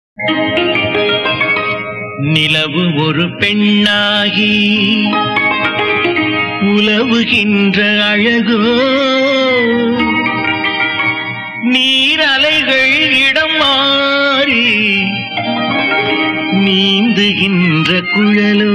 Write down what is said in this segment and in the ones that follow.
நிலவு ஒரு பெண்ணாகி உலவுகின்ற அழகோ, நீரலைகள் இடம் மாறி நீந்துகின்ற குழலோ.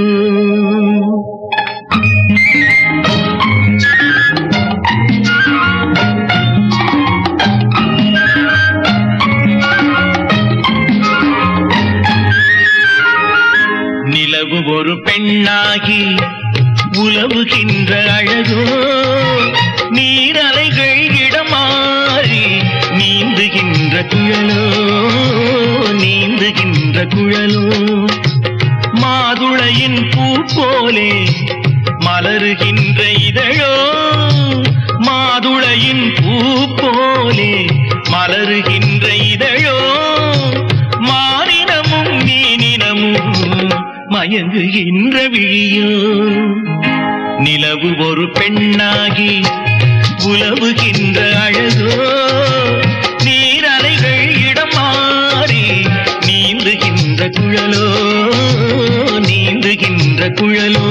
நிலவு ஒரு பெண்ணாகி உலவுகின்ற அழகோ, நீரலைகள் இடமாறி நீந்துகின்ற குழலோ, நீந்துகின்ற குழலோ. மாதுளையின் பூ போலே மலருகின்ற இதழோ, மாதுளையின் பூ போலே மலருகின்ற இதழோ, மானினமும் மீனினமும் மயங்குகின்ற விழியோ. நிலவு ஒரு பெண்ணாகி உலவுகின்ற அழகோ, நீரலைகள் இடம் மாறி நீந்துகின்ற குழலோ, நீந்துகின்ற குழலோ.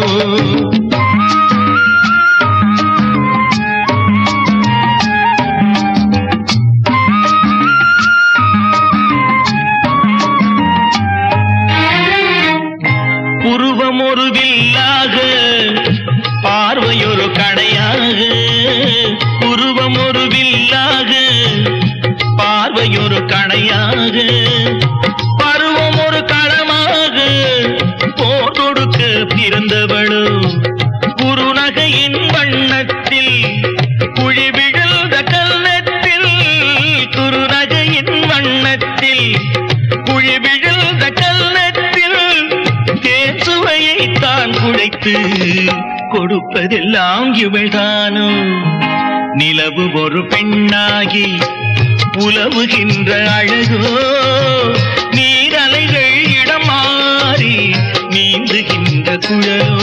புருவம் ஒரு வில்லாக, பார்வையொரு கடையாக, புருவம் ஒரு வில்லாக, பார்வையொரு கடையாக, பருவம் ஒரு களமாக போர் கொடுக்க பிறந்தவளோ. குறுநகையின் வண்ணத்தில் குழி விழுந்த கன்னத்தில், குறுநகையின் வண்ணத்தில் குழி விழுந்த கன்னத்தில் தேசுவையை தான் குழைத்து கொடுப்பதெல்லாம் இவள்தானோ. நிலவு ஒரு பெண்ணாகி உலவுகின்ற அழகோ, நீரலைகள் இடம் மாறி நீந்துகின்ற குழலோ.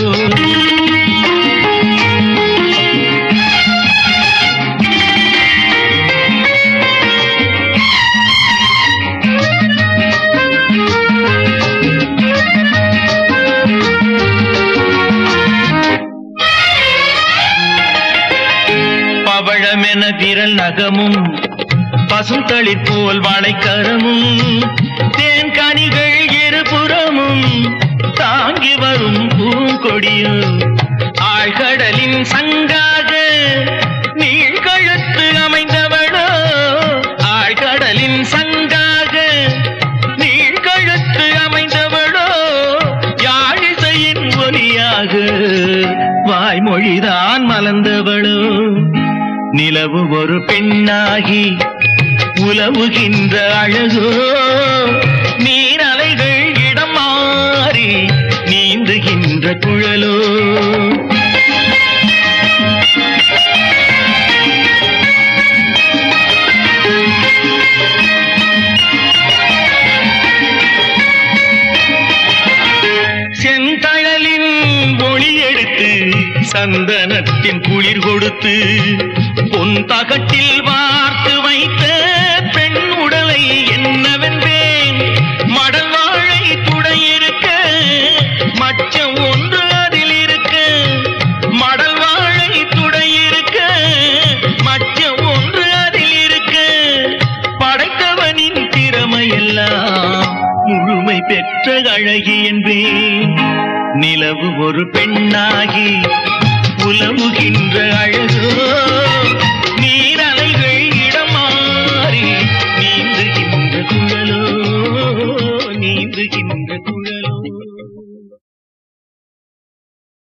பவழமென விரல் நகமும் பசுந்தளிர் போல் வாழைக்கரமும், தேன்கனிகள் இருபுறமும் தாங்கி வரும் பூங்கொடியோ. ஆழ்கடலின் சங்காக நீழ்கழுத்து அமைந்தவளோ, ஆழ்கடலின் சங்காக நீழ்கழுத்து அமைந்தவளோ. யாழிசையின் ஒலியாக வாய்மொழிதான் மலர்ந்தவளோ. நிலவு ஒரு பெண்ணாகி உலவுகின்ற அழகோ, நீரலைகள் இடம் மாறி நீந்துகின்ற குழலோ. செந்தழலின் ஒளி எடுத்து சந்தனத்தின் குளிர் கொடுத்து பொன் தகட்டில் வார்த்து வைத்த பெண் உடலை என்னவென்பேன். மடல் வாழை துடையிருக்க மச்சம் ஒன்று அதில் இருக்க, மடல் வாழை துடையிருக்க மச்சம் ஒன்று அதில் இருக்க, படைத்தவனின் திறமையெல்லாம் முழுமை பெற்ற அழகி என்பேன். நிலவு ஒரு பெண்ணாகி உலவுகின்ற அழகோ,